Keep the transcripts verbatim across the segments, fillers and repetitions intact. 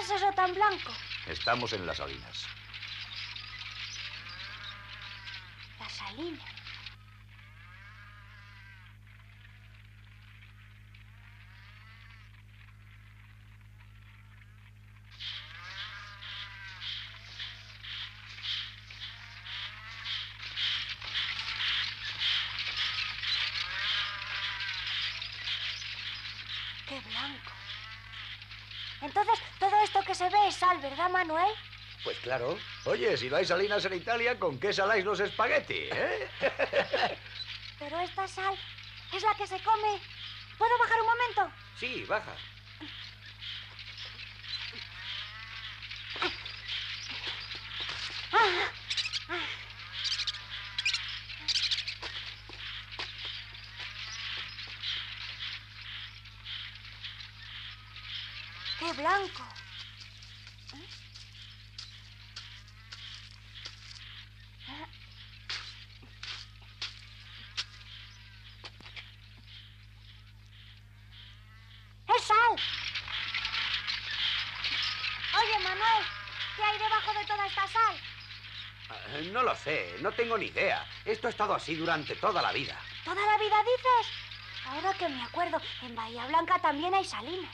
es eso tan blanco? Estamos en las salinas. Las salinas. ¡Qué blanco! Entonces, todo esto que se ve es sal, ¿verdad, Manuel? Pues claro. Oye, si no hay salinas en Italia, ¿con qué saláis los espagueti, eh? Pero esta sal es la que se come. ¿Puedo bajar un momento? Sí, baja. Ah, ah. ¡Qué blanco! ¿Eh? ¡Es sal! Oye, Manuel, ¿qué hay debajo de toda esta sal? Uh, no lo sé, no tengo ni idea. Esto ha estado así durante toda la vida. ¿Toda la vida dices? Ahora que me acuerdo, en Bahía Blanca también hay salinas.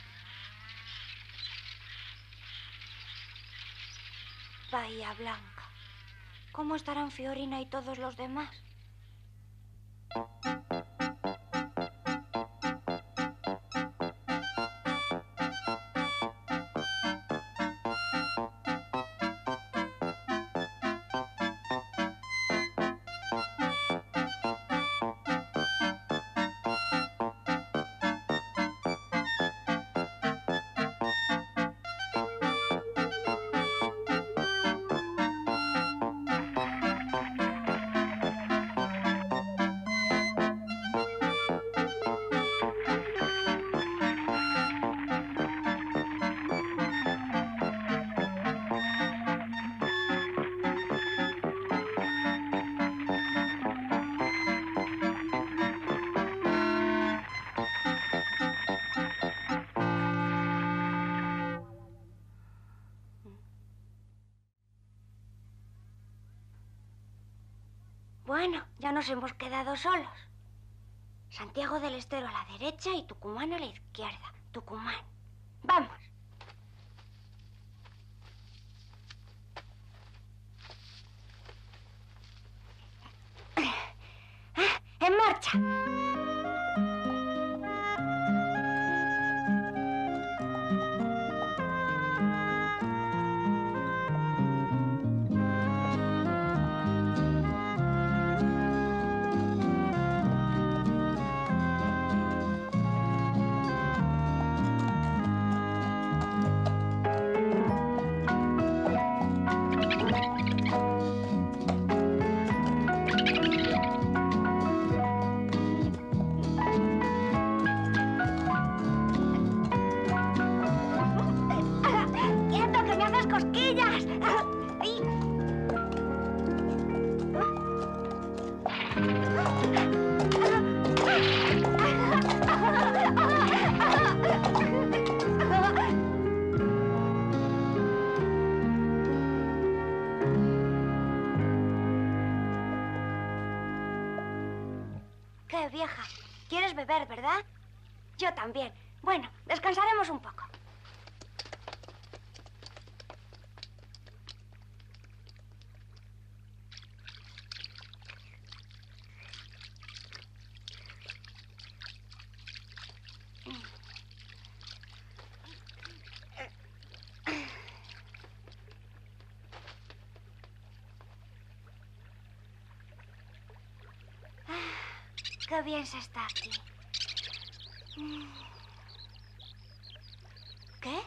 Bahía Blanca. ¿Cómo estarán Fiorina y todos los demás? Bueno, ya nos hemos quedado solos. Santiago del Estero a la derecha y Tucumán a la izquierda. Tucumán. ¡Vamos! ¡En marcha! ¡Qué vieja! ¿Quieres beber, verdad? Yo también. Bueno, descansaremos un poco. Qué bien se está aquí. ¿Qué?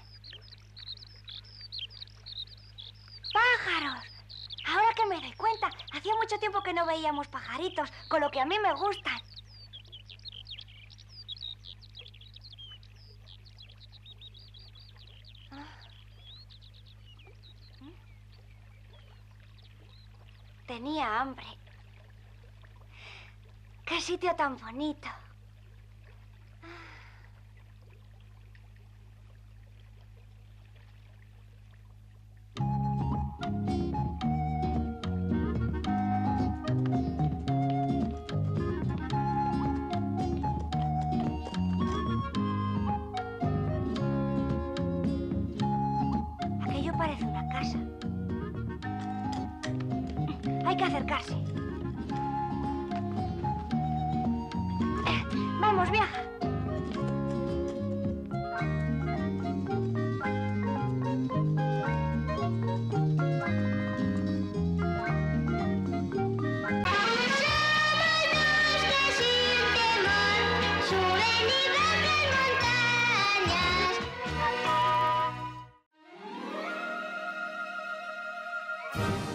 ¡Pájaros! Ahora que me doy cuenta, hacía mucho tiempo que no veíamos pajaritos, con lo que a mí me gustan. Tenía hambre. ¡Qué sitio tan bonito! Hay que acercarse. Vamos, viaja. Montañas.